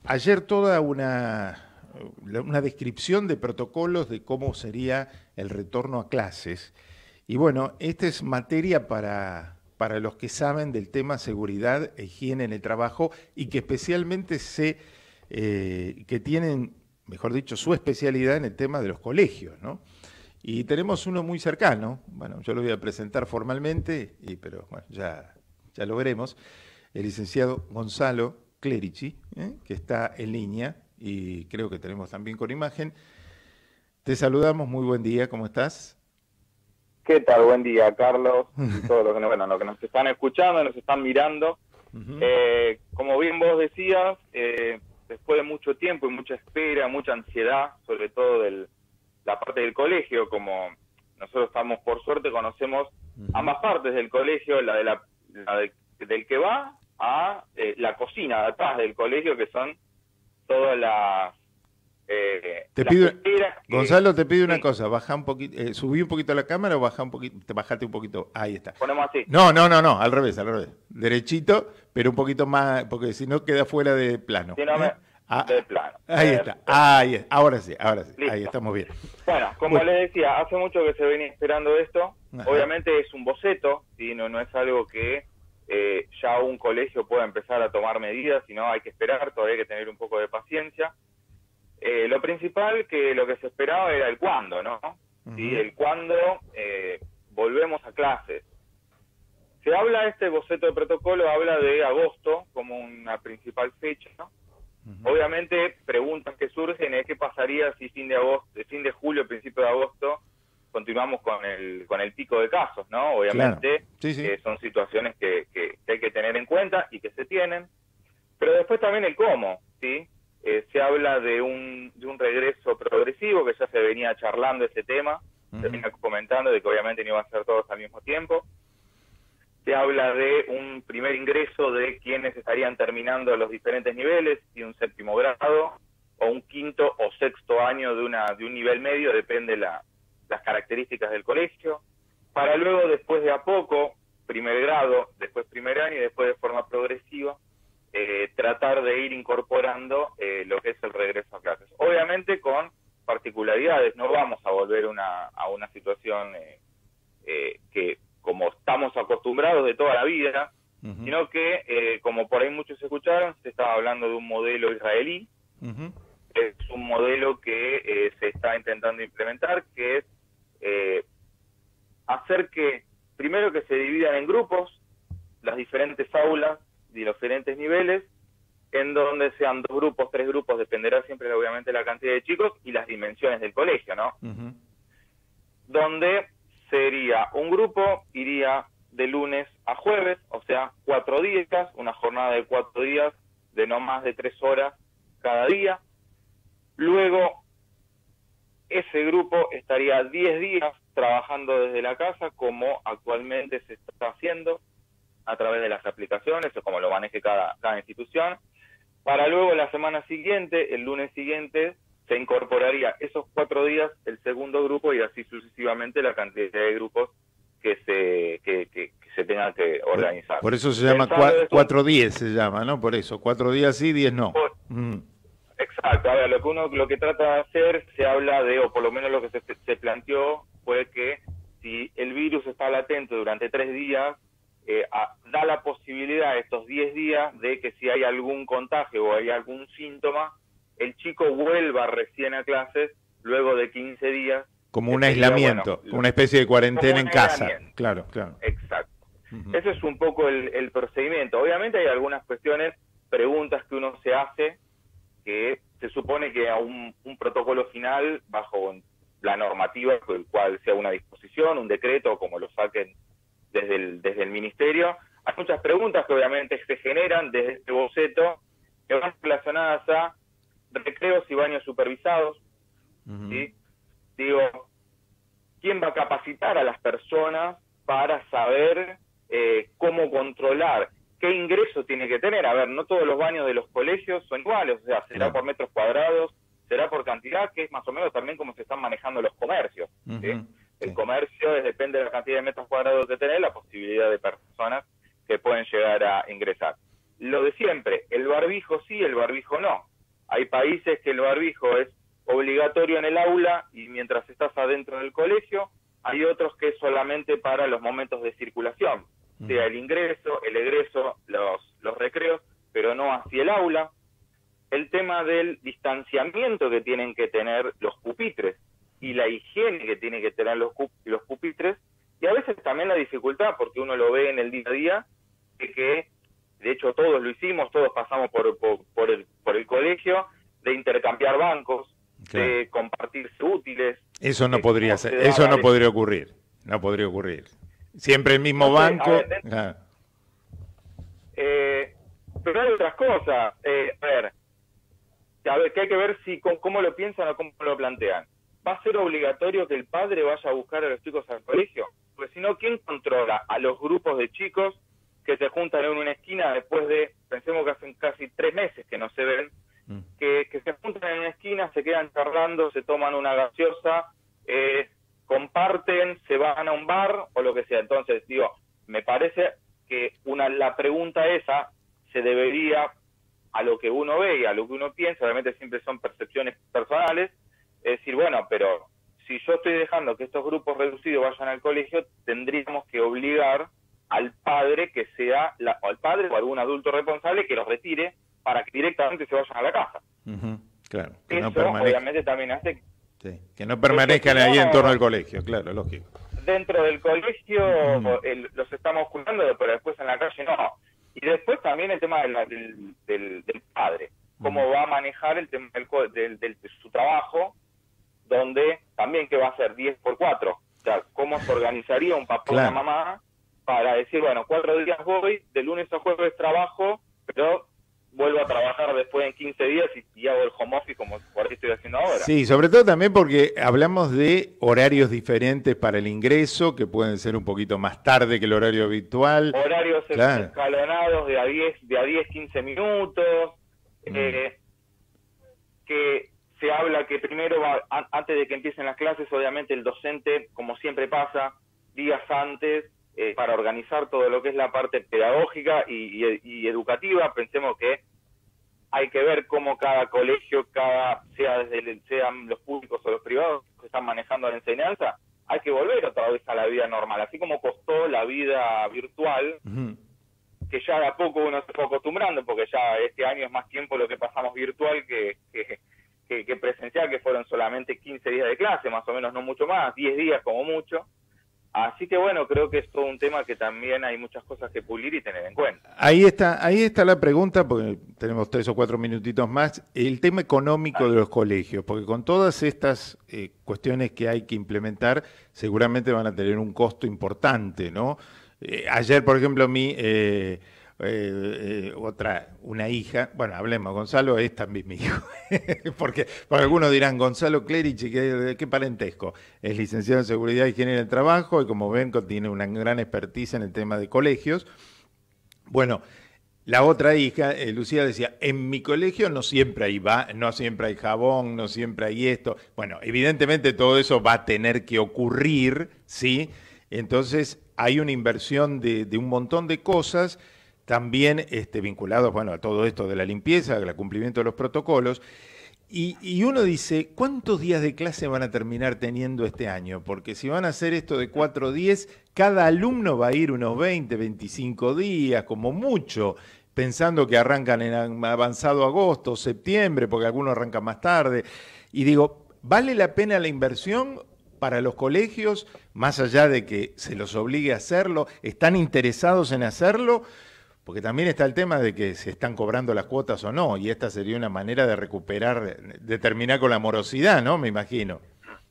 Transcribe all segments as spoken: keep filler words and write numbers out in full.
ayer toda una, una descripción de protocolos de cómo sería el retorno a clases. Y bueno, esta es materia para, para los que saben del tema seguridad e higiene en el trabajo y que especialmente sé eh, que tienen, mejor dicho, su especialidad en el tema de los colegios, ¿no? Y tenemos uno muy cercano, bueno, yo lo voy a presentar formalmente, y, pero bueno, ya, ya lo veremos, el licenciado Gonzalo Clerici, ¿eh? que está en línea y creo que tenemos también con imagen. Te saludamos, muy buen día, ¿cómo estás? ¿Qué tal? Buen día, Carlos, y todos los que, bueno, los que nos están escuchando, nos están mirando. Uh-huh. Eh, como bien vos decías, eh, después de mucho tiempo y mucha espera, mucha ansiedad, sobre todo de la parte del colegio, como nosotros estamos, por suerte, conocemos uh-huh. ambas partes del colegio, la, de la, la de, del que va a eh, la cocina de atrás del colegio, que son todas las... Eh, te pido, que, Gonzalo, te pido sí. una cosa, baja un poquito, eh, subí un poquito la cámara o baja un poquito, te bajaste un poquito, ahí está. Ponemos así. No, no, no, no, al revés, al revés, derechito, pero un poquito más, porque si no queda fuera de plano. Si no ¿eh? me, ah, de plano. Ahí está, ahí está, ahora sí, ahora sí, Listo. Ahí estamos bien. Bueno, como bueno. les decía, hace mucho que se venía esperando esto, Ajá. obviamente es un boceto, ¿sí? no, no es algo que eh, ya un colegio pueda empezar a tomar medidas, sino hay que esperar, todavía hay que tener un poco de paciencia. Eh, lo principal, que lo que se esperaba era el cuándo, ¿no? Uh-huh. ¿Sí? El cuándo eh, volvemos a clases. Se habla, este boceto de protocolo habla de agosto como una principal fecha, ¿no? Uh-huh. Obviamente, preguntas que surgen es qué pasaría si fin de agosto, fin de julio, principio de agosto, continuamos con el con el pico de casos, ¿no? Obviamente, claro. sí, sí. Eh, son situaciones que, que, que hay que tener en cuenta y que se tienen. Pero después también el cómo, ¿sí? Eh, se habla de un, de un regreso progresivo, que ya se venía charlando ese tema, uh-huh. se venía comentando de que obviamente no iban a ser todos al mismo tiempo. Se habla de un primer ingreso de quienes estarían terminando los diferentes niveles, y un séptimo grado, o un quinto o sexto año de, una, de un nivel medio, depende la, las características del colegio, para luego, después de a poco, primer grado, después primer año y después de forma progresiva, Eh, tratar de ir incorporando eh, lo que es el regreso a clases. Obviamente con particularidades, no vamos a volver una, a una situación eh, eh, que como estamos acostumbrados de toda la vida, uh-huh. sino que, eh, como por ahí muchos escucharon, se estaba hablando de un modelo israelí, uh-huh. es un modelo que eh, se está intentando implementar, que es eh, hacer que, primero que se dividan en grupos, las diferentes aulas, de los diferentes niveles, en donde sean dos grupos, tres grupos, dependerá siempre obviamente la cantidad de chicos y las dimensiones del colegio, ¿no? Uh-huh. Donde sería un grupo, iría de lunes a jueves, o sea, cuatro días, una jornada de cuatro días, de no más de tres horas cada día. Luego, ese grupo estaría diez días trabajando desde la casa, como actualmente se está haciendo, a través de las aplicaciones o como lo maneje cada, cada institución, para luego la semana siguiente, el lunes siguiente, se incorporaría esos cuatro días el segundo grupo y así sucesivamente la cantidad de grupos que se que, que, que se tengan que organizar. Por eso se llama cuatro diez, se llama, ¿no? Por eso, cuatro días sí, diez no. Por, mm. Exacto, a ver, lo que uno lo que trata de hacer, se habla de, o por lo menos lo que se, se planteó, fue que si el virus está latente durante tres días, Eh, a, da la posibilidad estos diez días de que si hay algún contagio o hay algún síntoma, el chico vuelva recién a clases luego de quince días. Como un aislamiento, bueno, una especie de cuarentena en casa. Claro, claro. Exacto. Uh-huh. Ese es un poco el, el procedimiento. Obviamente hay algunas cuestiones, preguntas que uno se hace, que se supone que a un, un protocolo final, bajo la normativa, el cual sea una disposición, un decreto, o como lo saquen desde el, desde el ministerio, hay muchas preguntas que obviamente se generan desde este boceto, que van relacionadas a recreos y baños supervisados, uh-huh. ¿sí? Digo, ¿quién va a capacitar a las personas para saber eh, cómo controlar, qué ingreso tiene que tener? A ver, no todos los baños de los colegios son iguales, o sea, será claro. por metros cuadrados, será por cantidad, que es más o menos también como se están manejando los comercios, uh-huh. ¿sí? El sí. comercio es, depende de la cantidad de metros cuadrados que tenés, la posibilidad de personas que pueden llegar a ingresar. Lo de siempre, el barbijo sí, el barbijo no. Hay países que el barbijo es obligatorio en el aula y mientras estás adentro del colegio, hay otros que es solamente para los momentos de circulación, sea el ingreso, el egreso, los, los recreos, pero no hacia el aula. El tema del distanciamiento que tienen que tener los pupitres y la higiene que tienen que tener los, los pupitres, y a veces también la dificultad, porque uno lo ve en el día a día, de que, de hecho todos lo hicimos, todos pasamos por, por, por, el, por el colegio, de intercambiar bancos, claro, de compartirse útiles. Eso no podría ser, eso no podría ocurrir, no podría ocurrir. Siempre el mismo no sé, banco. A ver, ah. eh, pero hay otras cosas. Eh, a ver, a ver, que hay que ver si cómo, cómo lo piensan o cómo lo plantean. ¿Va a ser obligatorio que el padre vaya a buscar a los chicos al colegio? Porque si no, ¿quién controla a los grupos de chicos que se juntan en una esquina después de, pensemos que hacen casi tres meses que no se ven, mm. que, que se juntan en una esquina, se quedan charlando, se toman una gaseosa, eh, comparten, se van a un bar o lo que sea? Entonces, digo, me parece que una la pregunta esa se debería, a lo que uno ve y a lo que uno piensa, obviamente siempre son percepciones personales, es decir, bueno, pero si yo estoy dejando que estos grupos reducidos vayan al colegio, tendríamos que obligar al padre que sea, la, o al padre o algún adulto responsable que los retire para que directamente se vayan a la casa. Uh-huh, claro. Que Eso no obviamente también hace... Sí, que no permanezcan ahí no, en torno al colegio, claro, lógico. Dentro del colegio uh-huh. el, los estamos cuidando, pero después en la calle no. Y después también el tema de la, del, del, del padre, cómo uh-huh. va a manejar el tema del, del, del, de su trabajo, donde también que va a ser diez por cuatro, o sea, cómo se organizaría un papá claro. o una mamá para decir, bueno, cuatro días voy, de lunes a jueves trabajo, pero vuelvo a trabajar después en quince días y, y hago el home office como por ahí estoy haciendo ahora. Sí, sobre todo también porque hablamos de horarios diferentes para el ingreso, que pueden ser un poquito más tarde que el horario habitual. Horarios claro. escalonados de a diez, de a diez, quince minutos, mm. eh, que se habla que primero, va, antes de que empiecen las clases, obviamente el docente, como siempre pasa, días antes, eh, para organizar todo lo que es la parte pedagógica y, y, y educativa. Pensemos que hay que ver cómo cada colegio, cada sea desde el, sean los públicos o los privados que están manejando la enseñanza, hay que volver otra vez a la vida normal. Así como costó la vida virtual, uh-huh. que ya de a poco uno se fue acostumbrando, porque ya este año es más tiempo lo que pasamos virtual que... que Que, que presencial, que fueron solamente quince días de clase, más o menos, no mucho más, diez días como mucho. Así que bueno, creo que es todo un tema que también hay muchas cosas que pulir y tener en cuenta. Ahí está, ahí está la pregunta, porque tenemos tres o cuatro minutitos más, el tema económico ah. de los colegios, porque con todas estas eh, cuestiones que hay que implementar, seguramente van a tener un costo importante, ¿no? Eh, ayer, por ejemplo, mi... Eh, Eh, eh, otra, una hija, bueno, hablemos, Gonzalo es también mi hijo, porque, porque algunos dirán, Gonzalo Clerici, ¿qué, ¿qué parentesco? Es licenciado en Seguridad y Higiene del Trabajo y como ven tiene una gran expertise en el tema de colegios. Bueno, la otra hija, eh, Lucía, decía, en mi colegio no siempre hay va, no siempre hay jabón, no siempre hay esto. Bueno, evidentemente todo eso va a tener que ocurrir, ¿sí? Entonces hay una inversión de, de un montón de cosas también este, vinculados, bueno, a todo esto de la limpieza, al cumplimiento de los protocolos, y, y uno dice, ¿cuántos días de clase van a terminar teniendo este año? Porque si van a hacer esto de cuatro diez, cada alumno va a ir unos veinte, veinticinco días, como mucho, pensando que arrancan en avanzado agosto, septiembre, porque algunos arrancan más tarde, y digo, ¿vale la pena la inversión para los colegios, más allá de que se los obligue a hacerlo? ¿Están interesados en hacerlo? Porque también está el tema de que se están cobrando las cuotas o no, y esta sería una manera de recuperar, de terminar con la morosidad, ¿no? Me imagino.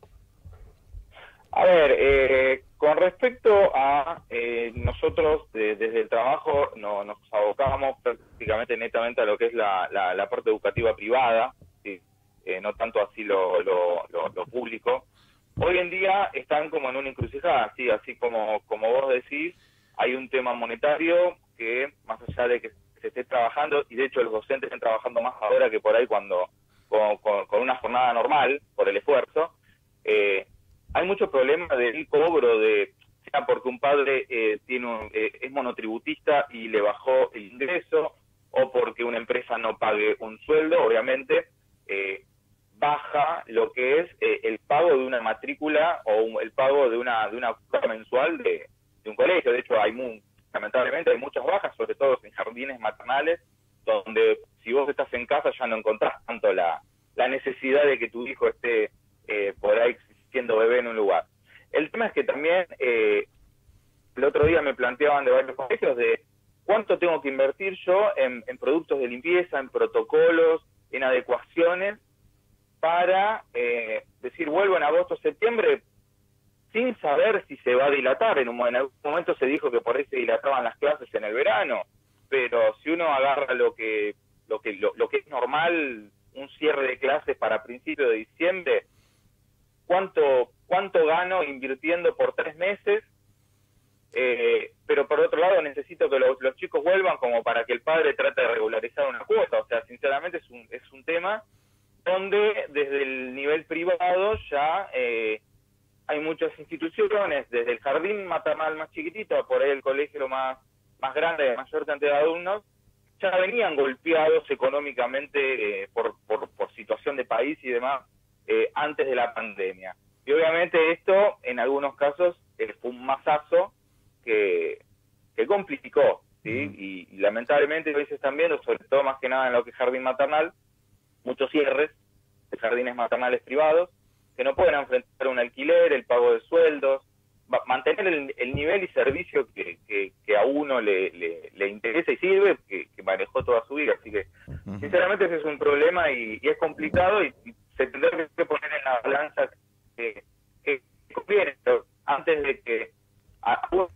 A ver, eh, con respecto a eh, nosotros de, desde el trabajo no, nos abocamos prácticamente netamente a lo que es la, la, la parte educativa privada, ¿sí? eh, no tanto así lo, lo, lo, lo público. Hoy en día están como en una encrucijada, ¿sí? Así como, como vos decís, hay un tema monetario que más allá de que se esté trabajando, y de hecho los docentes están trabajando más ahora que por ahí cuando con, con, con una jornada normal, por el esfuerzo, eh, hay muchos problemas del cobro, de sea porque un padre eh, tiene un, eh, es monotributista y le bajó el ingreso, o porque una empresa no pague un sueldo, obviamente eh, baja lo que es eh, el pago de una matrícula o un, el pago de una de una cuota mensual de, de un colegio. De hecho, hay muy, lamentablemente hay muchas bajas, sobre todo en jardines maternales, donde si vos estás en casa ya no encontrás tanto la, la necesidad de que tu hijo esté eh, por ahí siendo bebé en un lugar. El tema es que también eh, el otro día me planteaban de varios colegios de cuánto tengo que invertir yo en, en productos de limpieza, en protocolos, en adecuaciones, para eh, decir, vuelvo en agosto o septiembre, sin saber si se va a dilatar. En, un, en algún momento se dijo que por ahí se dilataban las clases en el verano, pero si uno agarra lo que lo que lo, lo que es normal, un cierre de clases para principios de diciembre, ¿cuánto cuánto gano invirtiendo por tres meses? Eh, pero por otro lado necesito que los, los chicos vuelvan como para que el padre trate de regularizar una cuota. O sea, sinceramente es un, es un tema donde desde el nivel privado ya eh, hay muchas instituciones, desde el jardín maternal más chiquitito, por ahí el colegio más, más grande, de mayor cantidad de alumnos, ya venían golpeados económicamente eh, por, por, por situación de país y demás eh, antes de la pandemia. Y obviamente esto, en algunos casos, eh, fue un masazo que, que complicó, ¿sí? Uh-huh. y, y lamentablemente hoy se están viendo, sobre todo más que nada en lo que es jardín maternal, muchos cierres de jardines maternales privados que no pueden enfrentar un alquiler, el pago de sueldos, mantener el, el nivel y servicio que, que, que a uno le, le, le interesa y sirve, que, que manejó toda su vida. Así que, uh-huh. sinceramente, ese es un problema y, y es complicado y, y se tendrá que poner en la balanza que, que conviene, pero antes de que a uno,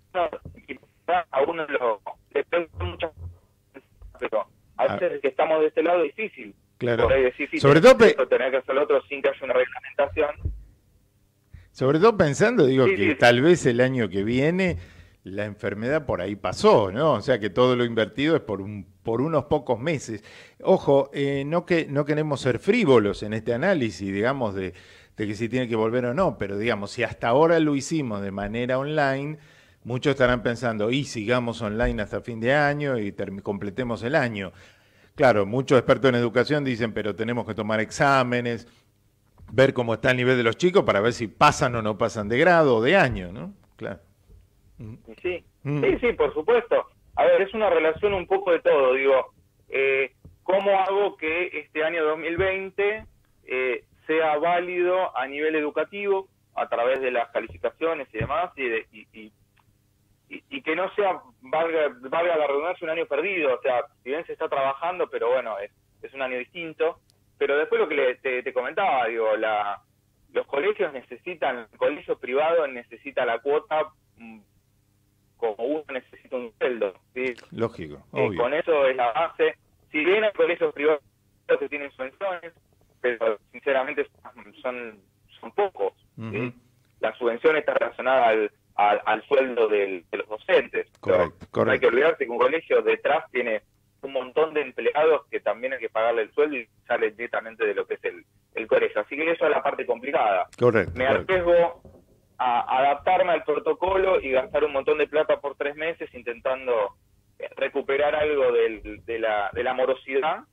a uno lo, le pregunto muchas cosas, pero a veces ah. que estamos de este lado es difícil. Claro. Por ahí decir, sí, sobre todo pe- tener que hacer lo otro sin que haya una reglamentación. Sobre todo pensando, digo, sí, que sí, tal sí. vez el año que viene la enfermedad por ahí pasó, ¿no? O sea que todo lo invertido es por un por unos pocos meses. Ojo, eh, no que no queremos ser frívolos en este análisis, digamos, de, de que si tiene que volver o no, pero digamos, si hasta ahora lo hicimos de manera online, muchos estarán pensando, y sigamos online hasta fin de año y term- completemos el año. Claro, muchos expertos en educación dicen, pero tenemos que tomar exámenes, ver cómo está el nivel de los chicos para ver si pasan o no pasan de grado o de año, ¿no? Claro. Sí, Mm. sí, sí, por supuesto. A ver, es una relación un poco de todo, digo, eh, ¿cómo hago que este año dos mil veinte eh, sea válido a nivel educativo, a través de las calificaciones y demás, y, de, y, y Y, y que no sea, valga, valga la redundancia, un año perdido? O sea, si bien se está trabajando, pero bueno, es, es un año distinto. Pero después lo que le, te, te comentaba, digo, la, los colegios necesitan, el colegio privado necesita la cuota mmm, como uno necesita un sueldo, ¿sí? Lógico, eh, obvio. Con eso es la base. Si bien hay colegios privados que tienen subvenciones, pero sinceramente son, son pocos, ¿sí? Uh-huh. La subvención está relacionada al Al, al sueldo del, de los docentes. Correcto, Pero correcto. No hay que olvidarse que un colegio detrás tiene un montón de empleados que también hay que pagarle el sueldo y sale directamente de lo que es el, el colegio. Así que eso es la parte complicada. Correcto. Me correcto. arriesgo a adaptarme al protocolo y gastar un montón de plata por tres meses intentando recuperar algo del, de, la, de la morosidad.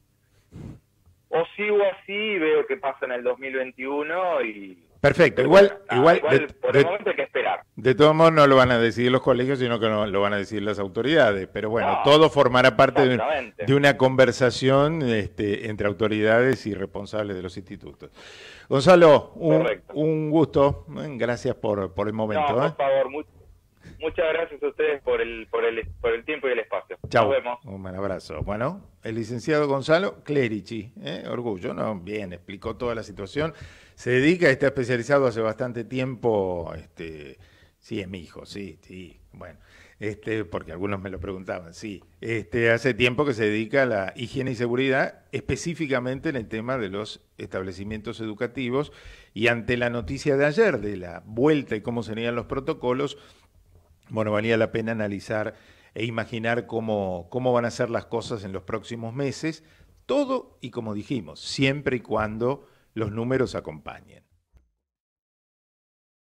O sigo así y veo qué pasa en el dos mil veintiuno y... Perfecto, igual, ah, igual, igual de, por de, el momento hay que esperar. De todos modos no lo van a decidir los colegios, sino que no, lo van a decidir las autoridades. Pero bueno, No, todo formará parte de, de una conversación este, entre autoridades y responsables de los institutos. Gonzalo, un, un gusto. Gracias por, por el momento. No, por ¿eh? favor, mu muchas gracias a ustedes por el, por el, por el tiempo y el espacio. Chau. Nos vemos. Un buen abrazo. Bueno, el licenciado Gonzalo Clerici, ¿eh? Orgullo, ¿no? Bien, explicó toda la situación. Se dedica, está especializado hace bastante tiempo, este, sí, es mi hijo, sí, sí, bueno, este, porque algunos me lo preguntaban, sí, este, hace tiempo que se dedica a la higiene y seguridad, específicamente en el tema de los establecimientos educativos, y ante la noticia de ayer de la vuelta y cómo serían los protocolos, bueno, valía la pena analizar e imaginar cómo, cómo van a ser las cosas en los próximos meses, todo y como dijimos, siempre y cuando los números acompañen.